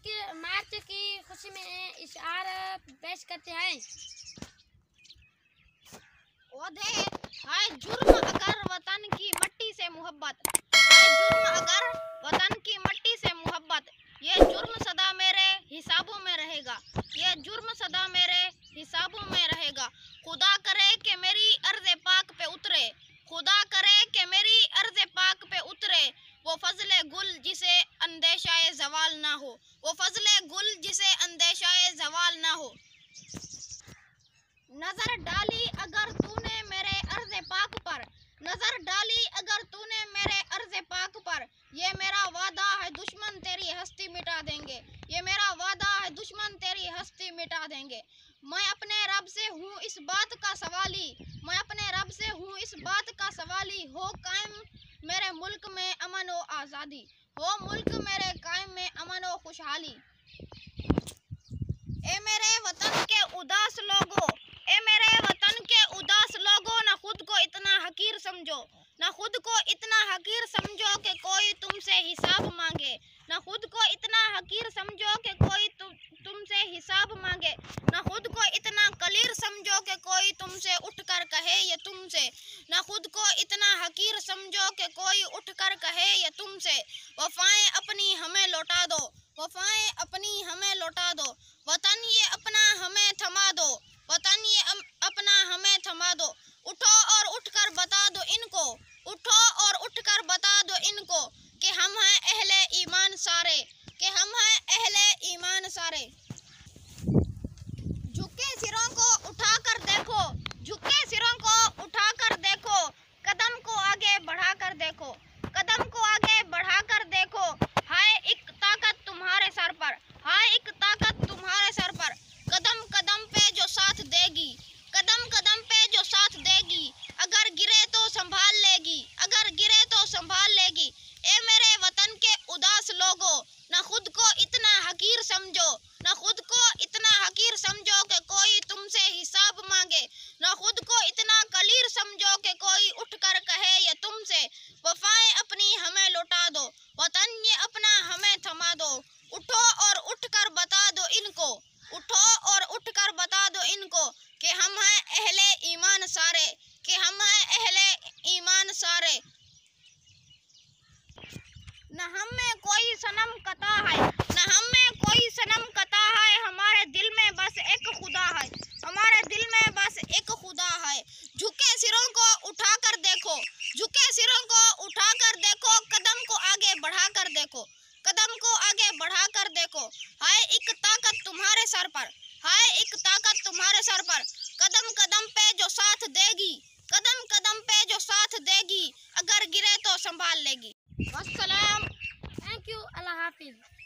मार्च की खुशी में इशार पेश करते हैं। ओधे हाय जुर्म अगर वतन की मट्टी से मोहब्बत, हाय जुर्म अगर वतन की मट्टी से मोहब्बत, ये जुर्म सदा मेरे हिसाबों में रहेगा, ये जुर्म सदा मेरे हिसाबों में रहेगा। खुदा करे कि मेरी अर्ज़े पाक पे उतरे, खुदा करे कि मेरी अर्ज़े पाक पे उतरे वो फजले गुल जिसे अंदेशाए ज़वाल ना हो, वो फजले गुल जिसे अंदेशाए ज़वाल ना हो। नजर डाली अगर तूने मेरे अर्ज़े पाक पर, नजर डाली अगर तूने मेरे अर्ज़े पाक पर, ये मेरा वादा है दुश्मन तेरी हस्ती मिटा देंगे, ये मेरा वादा है दुश्मन तेरी हस्ती मिटा देंगे। मैं अपने रब से हूँ इस बात का सवाली, मैं अपने रब से हूँ इस बात का सवाली, हो कायम मेरे मुल्क में अमन व आज़ादी, हो मुल्क मेरे कायम में अमन व खुशहाली। ए मेरे वतन के उदास लोगों, ए मेरे वतन के उदास लोगों, ना खुद को इतना हकीर समझो, ना खुद को इतना हकीर समझो कि कोई तुमसे हिसाब मांगे, ना खुद को इतना हकीर समझो कि कोई तुमसे हिसाब मांगे, ना खुद को इतना कलीर समझो कि कोई तुमसे उठकर कहे ये तुमसे, ना खुद को इतना हकीर समझो कि कोई उठकर कहे ये तुमसे। वफाएं अपनी हमें लौटा दो, वफाएं अपनी हमें लौटा दो, वतन ये अपना हमें थमा दो, वतन ये अपना हमें थमा दो। उठो और उठकर बता दो इनको, उठो और उठकर बता दो इनको कि हम हैं अहले ईमान सारे, कि हम हैं अहले ईमान सारे। झुके सिरों को उठाकर देखो, झुके सिरों को उठाकर देखो, कदम को आगे बढ़ाकर देखो, कदम को आगे बढ़ाकर देखो। हाय एक ताकत तुम्हारे सर पर, हाय एक ताकत तुम्हारे सर पर, कदम कदम पे जो साथ देगी, कदम कदम पे जो साथ देगी, अगर गिरे तो संभाल लेगी, अगर गिरे तो संभाल लेगी। ए मेरे वतन के उदास लोगों, ना खुद को इतना हकीर समझो, ना खुद को इतना हकीर समझो कि कोई तुमसे हिसाब मांगे, ना खुद को इतना कलीर समझो कि कोई उठकर कहे ये तुमसे। वफाएं अपनी हमें लौटा दो, वतन ये अपना हमें थमा दो। उठो और उठकर बता दो इनको, उठो और उठकर बता दो इनको कि हम हैं अहले ईमान सारे, कि हम हैं अहले ईमान सारे। न हम में कोई सनम कता है, न हम में कोई सनम कता है, हमारे दिल में बस एक खुदा है, हमारे दिल में बस एक खुदा है। झुके सिरों को उठाकर देखो, झुके सिरों को उठाकर देखो, कदम को आगे बढ़ाकर देखो, कदम को आगे बढ़ाकर देखो। हाय एक ताकत तुम्हारे सर पर, हाय एक ताकत तुम्हारे सर पर, कदम कदम पे जो साथ देगी, कदम कदम पे जो साथ देगी, अगर गिरे तो संभाल लेगी। वस्सलाम। थैंक यू, अल्लाह हाफिज।